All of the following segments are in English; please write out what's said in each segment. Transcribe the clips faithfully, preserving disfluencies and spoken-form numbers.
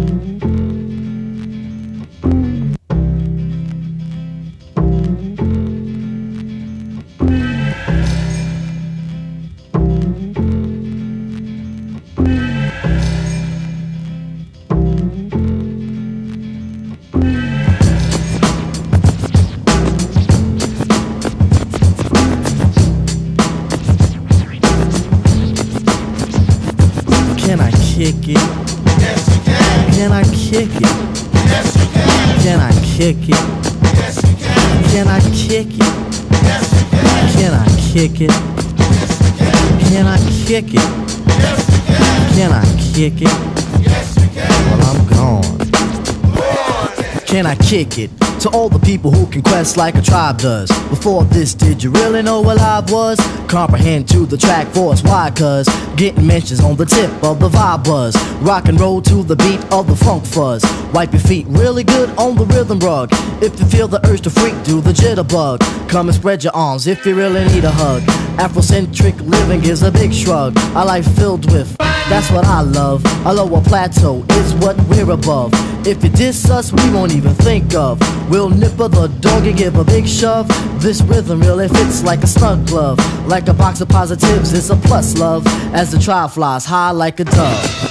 Can I kick it? Yes, you can. Can I kick it? Yes, you can. Can I kick it? Yes, you can. Can I kick it? Yes, you can. Can I kick it? Yes, you can. Can I kick it? Yes, you can. Can I kick it? Yes, you can. Well, I'm gone. Go on then. Can I kick it? To all the people who can quest like a tribe does. Before this, did you really know what live was? Comprehend to the track force, why? Cause getting mentions on the tip of the vibe buzz. Rock and roll to the beat of the funk fuzz. Wipe your feet really good on the rhythm rug. If you feel the urge to freak, do the jitterbug. Come and spread your arms if you really need a hug. Afrocentric living is a big shrug. A life filled with, that's what I love. A lower plateau is what we're above. If you diss us, we won't even think of. We'll nipper the dog and give a big shove. This rhythm really fits like a snug glove. Like a box of positives, it's a plus love. As the tribe flies high like a dove.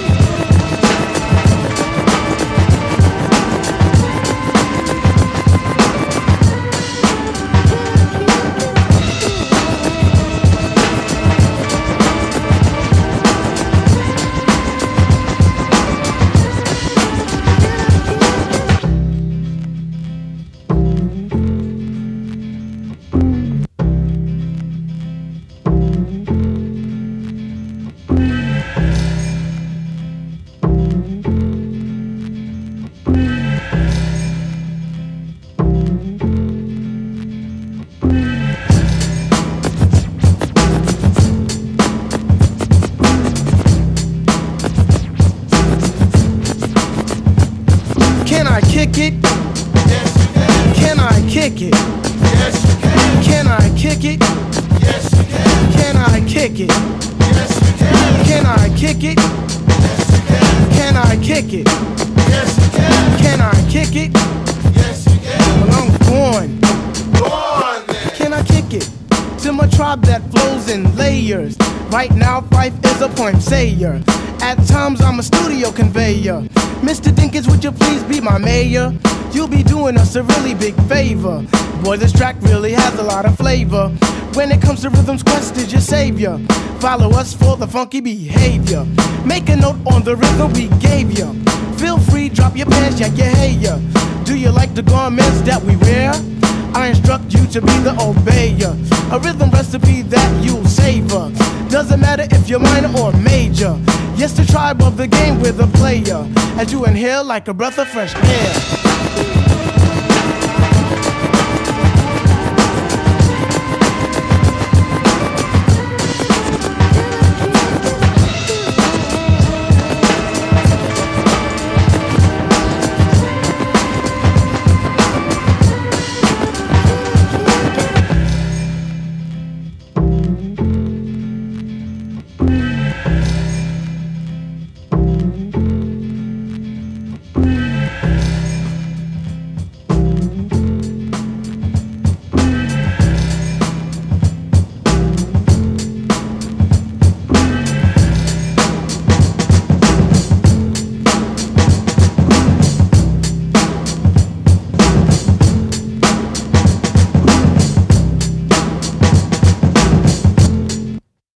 Can I kick it? Yes, you can. Can I kick it? Yes, you can. Can I kick it? Yes, you can. Can I kick it? Yes, you can. Can I kick it? Yes, you can. Can I kick it? Yes, you can. Can I kick it? Yes, you can. Well, I'm going. Go on then. Can I kick it? To my tribe that flows in layers. Right now, Fife is a point sayer. At times, I'm a studio conveyor. Mister Dinkins, would you please be my mayor? You'll be doing us a really big favor. Boy, this track really has a lot of flavor. When it comes to rhythms, Quest is your savior. Follow us for the funky behavior. Make a note on the rhythm we gave you. Feel free, drop your pants, yank your hair. Do you like the garments that we wear? I instruct you to be the obeyer. A rhythm recipe that you'll savor. Doesn't matter if you're minor or major. Yes, the tribe of the game with a player. As you inhale like a breath of fresh air.